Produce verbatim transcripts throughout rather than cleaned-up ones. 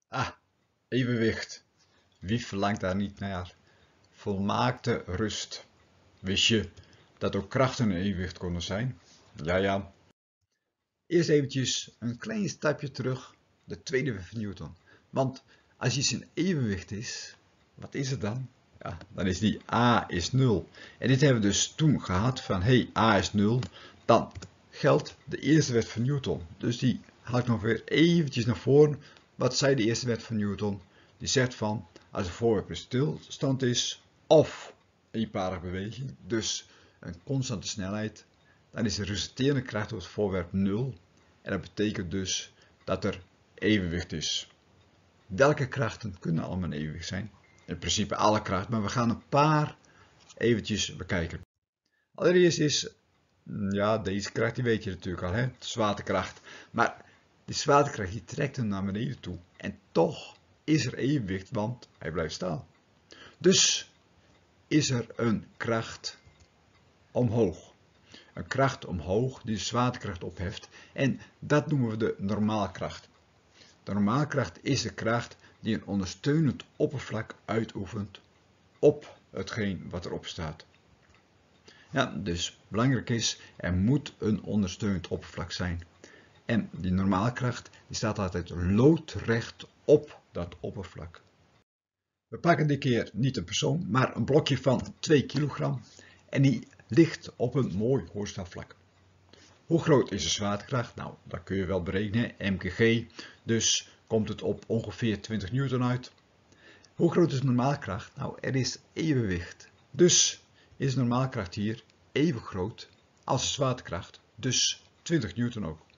Ah, evenwicht. Wie verlangt daar niet naar? Volmaakte rust. Wist je dat ook krachten in evenwicht konden zijn? Ja, ja. Eerst eventjes een klein stapje terug, de tweede wet van Newton. Want als iets in evenwicht is, wat is het dan? Ja, dan is die a is nul. En dit hebben we dus toen gehad van, hey, a is nul. Dan geldt de eerste wet van Newton. Dus die haal ik nog weer eventjes naar voren. Wat zei de eerste wet van Newton? Die zegt van, als een voorwerp in stilstand is, of eenparige beweging, dus een constante snelheid, dan is de resulterende kracht door het voorwerp nul. En dat betekent dus dat er evenwicht is. Welke krachten kunnen allemaal in evenwicht zijn? In principe alle krachten, maar we gaan een paar eventjes bekijken. Allereerst is, ja, deze kracht, die weet je natuurlijk al, hè? De zwaartekracht. Maar die zwaartekracht die trekt hem naar beneden toe. En toch is er evenwicht, want hij blijft staan. Dus is er een kracht omhoog. Een kracht omhoog die de zwaartekracht opheft. En dat noemen we de normaalkracht. De normaalkracht is de kracht die een ondersteunend oppervlak uitoefent op hetgeen wat erop staat. Ja, dus belangrijk is, er moet een ondersteunend oppervlak zijn. En die normaalkracht die staat altijd loodrecht op dat oppervlak. We pakken dit keer niet een persoon, maar een blokje van twee kilogram. En die ligt op een mooi horizontaal. Hoe groot is de zwaartekracht? Nou, dat kun je wel berekenen, M K G. Dus komt het op ongeveer twintig newton uit. Hoe groot is de normaalkracht? Nou, er is evenwicht. Dus is de normaalkracht hier even groot als de zwaartekracht. Dus twintig newton ook.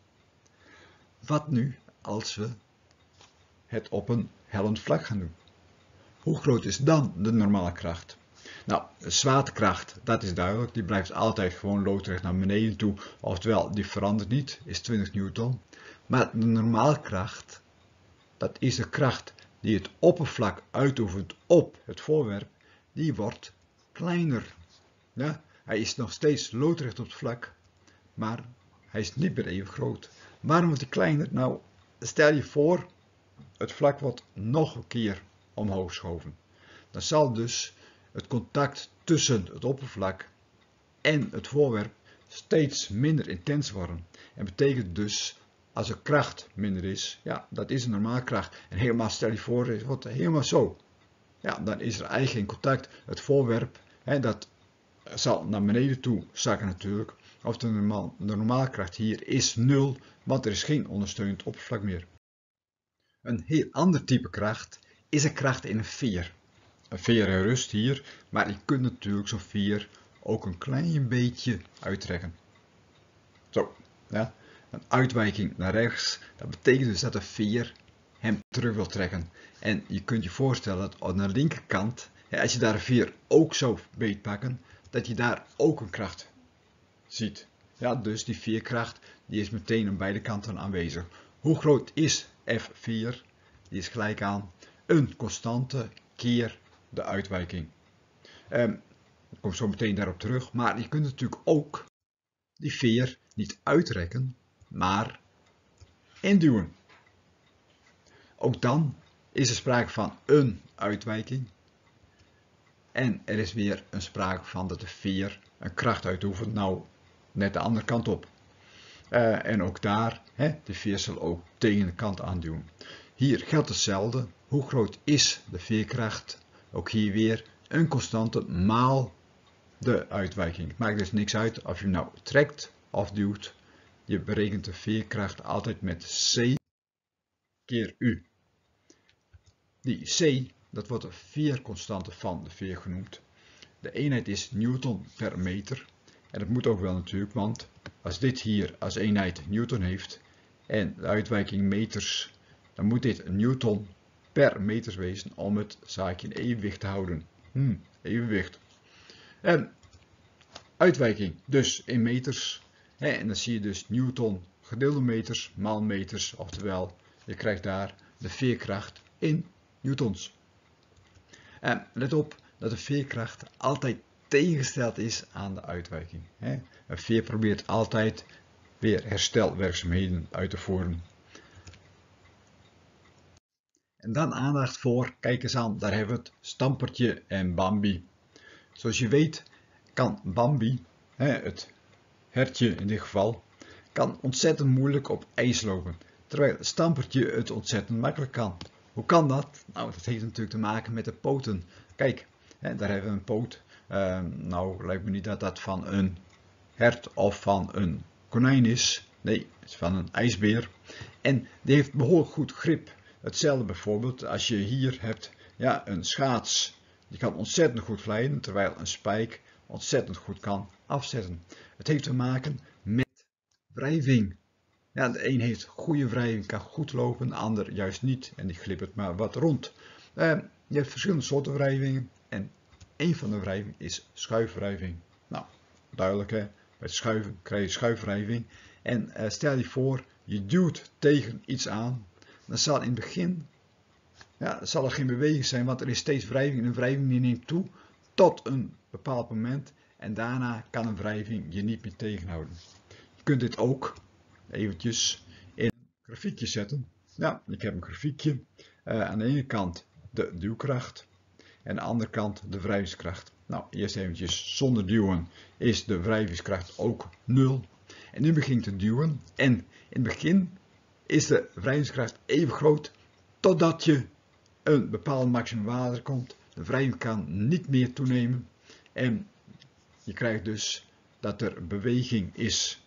Wat nu als we het op een hellend vlak gaan doen? Hoe groot is dan de normaalkracht? Nou, de zwaartekracht, dat is duidelijk, die blijft altijd gewoon loodrecht naar beneden toe, oftewel die verandert niet, is twintig newton. Maar de normaalkracht, dat is de kracht die het oppervlak uitoefent op het voorwerp, die wordt kleiner. Ja, hij is nog steeds loodrecht op het vlak, maar hij is niet meer even groot. Waarom wordt hij kleiner? Nou, stel je voor, het vlak wordt nog een keer omhoog geschoven. Dan zal dus het contact tussen het oppervlak en het voorwerp steeds minder intens worden. En betekent dus, als er kracht minder is, ja, dat is een normaalkracht. En helemaal, stel je voor, het wordt helemaal zo. Ja, dan is er eigenlijk geen contact. Het voorwerp, hè, dat zal naar beneden toe zakken natuurlijk. Of de, normaal, de normaalkracht hier is nul, want er is geen ondersteunend oppervlak meer. Een heel ander type kracht is een kracht in een veer. Een veer rust hier, maar je kunt natuurlijk zo'n veer ook een klein beetje uittrekken. Zo, ja. Een uitwijking naar rechts, dat betekent dus dat de veer hem terug wil trekken. En je kunt je voorstellen dat aan de linkerkant, ja, als je daar een veer ook zou beetpakken, dat je daar ook een kracht ziet. Ja, dus die veerkracht die is meteen aan beide kanten aanwezig. Hoe groot is F vier? Die is gelijk aan een constante keer de uitwijking. Um, ik kom zo meteen daarop terug, maar je kunt natuurlijk ook die veer niet uitrekken, maar induwen. Ook dan is er sprake van een uitwijking. En er is weer een sprake van dat de veer een kracht uitoefent, nou net de andere kant op. Uh, en ook daar, hè, de veer zal ook tegen de kant aanduwen. Hier geldt hetzelfde. Hoe groot is de veerkracht? Ook hier weer een constante maal de uitwijking. Het maakt dus niks uit of je hem nou trekt of duwt. Je berekent de veerkracht altijd met C keer U. Die C, dat wordt de veerconstante van de veer genoemd. De eenheid is newton per meter. En dat moet ook wel natuurlijk, want als dit hier als eenheid newton heeft en de uitwijking meters, dan moet dit newton per meter wezen om het zaakje in evenwicht te houden. Hmm, evenwicht. En uitwijking dus in meters. Hè, en dan zie je dus newton gedeelde meters maal meters, oftewel je krijgt daar de veerkracht in newtons. En let op dat de veerkracht altijd tegengesteld is aan de uitwijking. Een veer probeert altijd weer herstelwerkzaamheden uit te voeren. En En dan aandacht voor, kijk eens aan, daar hebben we het, Stampertje en Bambi. Zoals je weet kan Bambi, het hertje in dit geval, kan ontzettend moeilijk op ijs lopen. Terwijl Stampertje het ontzettend makkelijk kan. Hoe kan dat? Nou, dat heeft natuurlijk te maken met de poten. Kijk, daar hebben we een poot. Uh, nou, lijkt me niet dat dat van een hert of van een konijn is. Nee, het is van een ijsbeer. En die heeft behoorlijk goed grip. Hetzelfde bijvoorbeeld als je hier hebt ja, een schaats. Die kan ontzettend goed glijden, terwijl een spijk ontzettend goed kan afzetten. Het heeft te maken met wrijving. Ja, de een heeft goede wrijving, kan goed lopen, de ander juist niet. En die glibbert maar wat rond. Uh, je hebt verschillende soorten wrijvingen. En een van de wrijvingen is schuifwrijving. Nou, duidelijk hè. Bij het schuiven krijg je schuifwrijving. En uh, stel je voor, je duwt tegen iets aan. Dan zal in het begin ja, zal er geen beweging zijn, want er is steeds wrijving. En een wrijving die neemt toe tot een bepaald moment. En daarna kan een wrijving je niet meer tegenhouden. Je kunt dit ook eventjes in een grafiekje zetten. Ja, ik heb een grafiekje. Uh, aan de ene kant de duwkracht. En aan de andere kant de wrijvingskracht. Nou, eerst eventjes zonder duwen is de wrijvingskracht ook nul. En nu begint te duwen. En in het begin is de wrijvingskracht even groot totdat je een bepaald maximum water komt. De wrijving kan niet meer toenemen. En je krijgt dus dat er beweging is.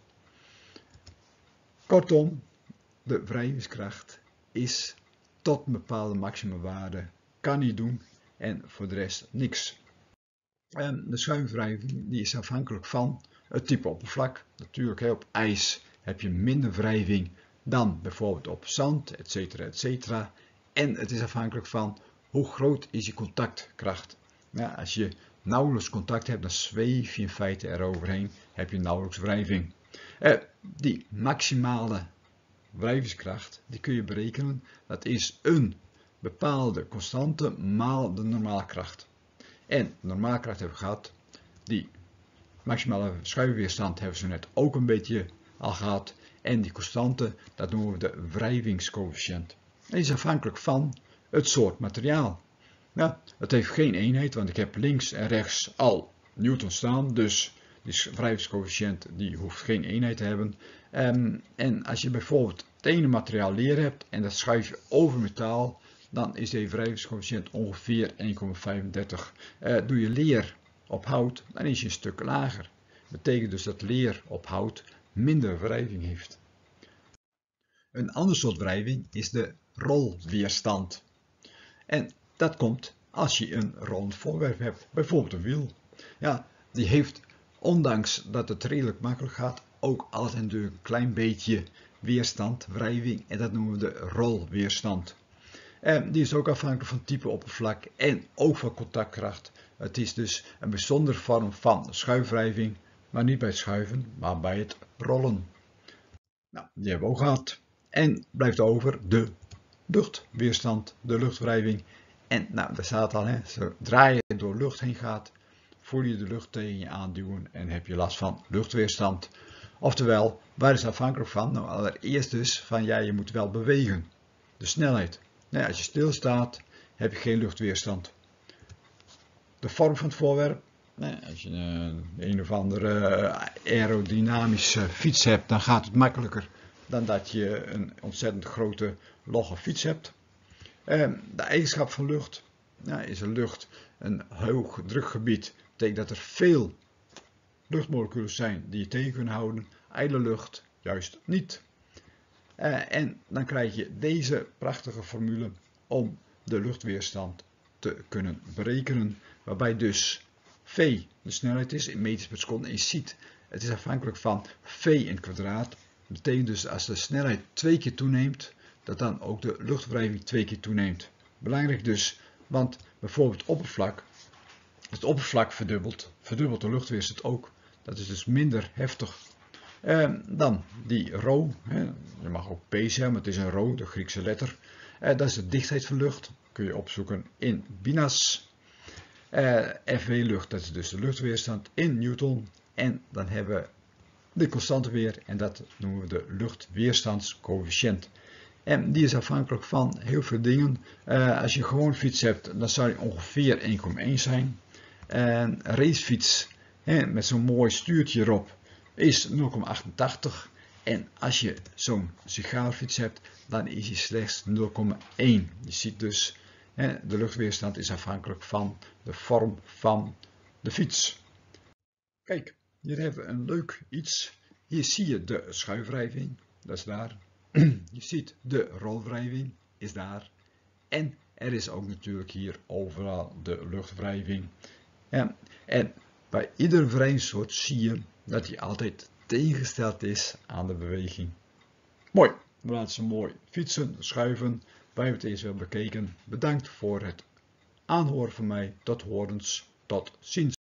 Kortom, de wrijvingskracht is tot een bepaalde maximumwaarde. Kan niet doen en voor de rest niks. En de schuimwrijving die is afhankelijk van het type oppervlak. Natuurlijk hè, op ijs heb je minder wrijving dan bijvoorbeeld op zand, et cetera, et cetera. En het is afhankelijk van hoe groot is je contactkracht. Ja, als je nauwelijks contact hebt, dan zweef je in feite eroverheen, heb je nauwelijks wrijving. Eh, die maximale wrijvingskracht, die kun je berekenen. Dat is een bepaalde constante maal de normaalkracht. En de normaalkracht hebben we gehad. Die maximale schuifweerstand hebben ze net ook een beetje al gehad. En die constante, dat noemen we de wrijvingscoëfficiënt. En die is afhankelijk van het soort materiaal. Ja, het heeft geen eenheid, want ik heb links en rechts al newton staan. Dus die wrijvingscoëfficiënt die hoeft geen eenheid te hebben. Um, en als je bijvoorbeeld het ene materiaal leer hebt en dat schuif je over metaal, dan is de wrijvingscoëfficiënt ongeveer één komma vijfendertig. Uh, doe je leer op hout, dan is je een stuk lager. Dat betekent dus dat leer op hout minder wrijving heeft. Een ander soort wrijving is de rolweerstand. En dat komt als je een rollend voorwerp hebt, bijvoorbeeld een wiel. Ja, die heeft, ondanks dat het redelijk makkelijk gaat, ook altijd natuurlijk een klein beetje weerstand, wrijving, en dat noemen we de rolweerstand. En die is ook afhankelijk van type oppervlak en ook van contactkracht. Het is dus een bijzondere vorm van schuifwrijving, maar niet bij het schuiven, maar bij het rollen. Nou, die hebben we ook gehad. En blijft over de luchtweerstand, de luchtwrijving. En nou, daar staat al, hè, zodra je door lucht heen gaat, voel je de lucht tegen je aanduwen en heb je last van luchtweerstand. Oftewel, waar is het afhankelijk van? Nou, allereerst dus van, ja, je moet wel bewegen. De snelheid. Nou, als je stilstaat, heb je geen luchtweerstand. De vorm van het voorwerp. Nou, als je een, een of andere aerodynamische fiets hebt, dan gaat het makkelijker dan dat je een ontzettend grote logge fiets hebt. De eigenschap van lucht. Nou, is een lucht een hoog drukgebied. Dat betekent dat er veel luchtmoleculen zijn die je tegen kunnen houden. Ijle lucht juist niet. Uh, en dan krijg je deze prachtige formule om de luchtweerstand te kunnen berekenen. Waarbij dus V de snelheid is in meters per seconde. En je ziet, het is afhankelijk van V in het kwadraat. Dat betekent dus als de snelheid twee keer toeneemt, dat dan ook de luchtwrijving twee keer toeneemt. Belangrijk dus, want bijvoorbeeld oppervlak, als het oppervlak verdubbelt, verdubbelt de luchtweerstand ook. Dat is dus minder heftig. Uh, dan die rho, hè, je mag ook P zeggen, maar het is een rho, de Griekse letter. Uh, dat is de dichtheid van lucht, kun je opzoeken in binas. Uh, F W lucht, dat is dus de luchtweerstand in newton. En dan hebben we de constante weer en dat noemen we de luchtweerstandscoëfficiënt. En die is afhankelijk van heel veel dingen. Uh, als je gewoon fiets hebt, dan zou die ongeveer één komma één zijn. En een racefiets, hè, met zo'n mooi stuurtje erop, is nul komma achtentachtig. En als je zo'n sigaarfiets hebt, dan is hij slechts nul komma één. Je ziet dus, hè, de luchtweerstand is afhankelijk van de vorm van de fiets. Kijk, hier hebben we een leuk iets. Hier zie je de schuifwrijving, dat is daar. Je ziet de rolwrijving, is daar. En er is ook natuurlijk hier overal de luchtwrijving. Ja, en bij ieder wrijfsoort zie je dat hij altijd tegengesteld is aan de beweging. Mooi, we laten ze mooi fietsen, schuiven. Wij hebben het eens wel bekeken. Bedankt voor het aanhoren van mij. Tot horens, tot ziens.